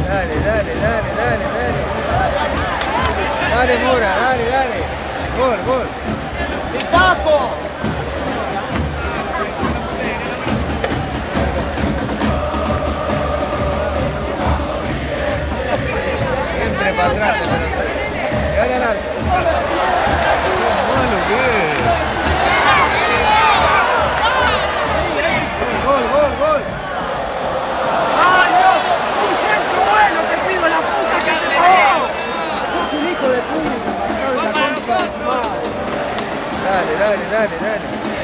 Dale, dale, dale, dale, dale. Dale, Mora, dale, dale. Gol, gol. ¡El campo! Siempre para atrás, gana el arco. Malo que es. Gol, gol, gol. ¡Ay, no! ¡Un centro bueno, te pido la puta que te parió! ¡Sos un hijo de puta! Dale, dale, dale, dale.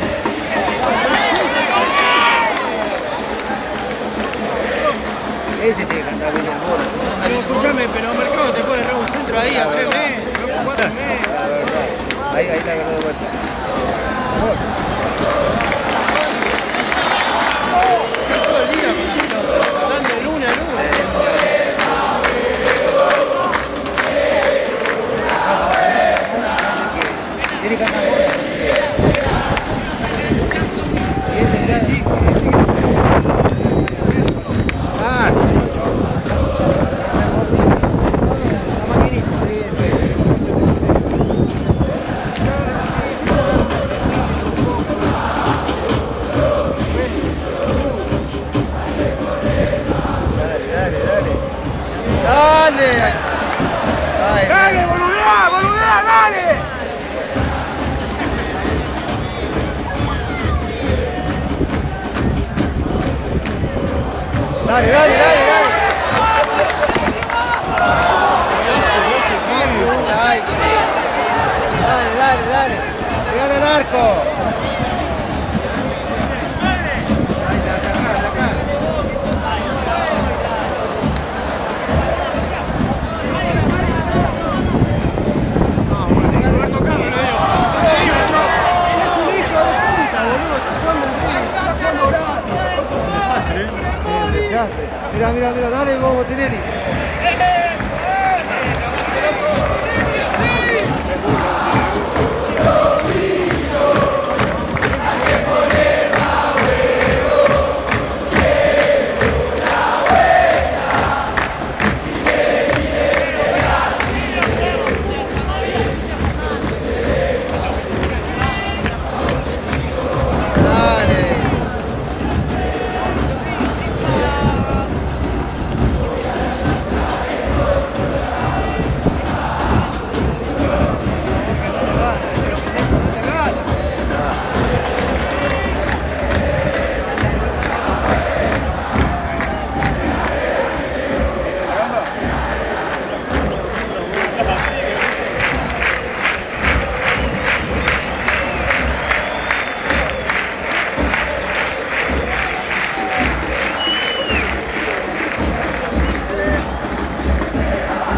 Ese tiene que andar bien el bolo. Pero escúchame, pero Mercado te puede errar un centro ahí a 3 metros, 4 metros. La verdad. Ahí la agarró de vuelta. Gol. Todo el día con la pelota, dando de luna a luna. Tiene que andar bola. Sí, Ah, sí. La maquinita. Dale, dale, dale. Dale. Ay, ¡Dale, boludea, boludea, dale! dale, dale, dale, dale. Ay, dale, dale, dale. Pegale al arco. Ay, la cara, la cara. ¡Es un hijo de puta, boludo! ¡Está jugando el ring! ¡Está jugando bravo! Un desastre, ¿eh? Qué desastre. Mira, mira, mira, dale, vamos, Tinelli. ¡Eh!